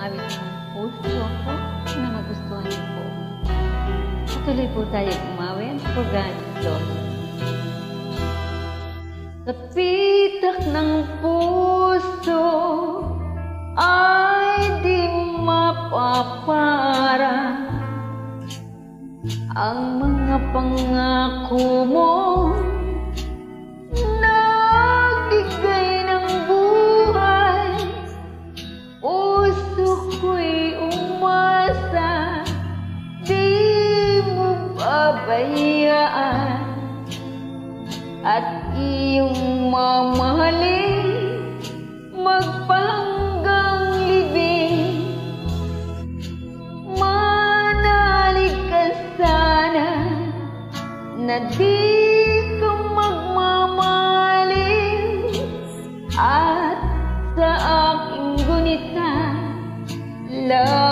awit ng puso ako na magustuhan niyo po. Patuloy po tayo umawit for God's glory. Sa pitak ng puso ay di mapapara ang mga pangako mo. Nagbigay ng buhay, puso ko'y umasa, di mo babayaan at iyong mamahalin magpahanggang libing. Manalig ka sana na di ka magmamaliw at sa aking gunita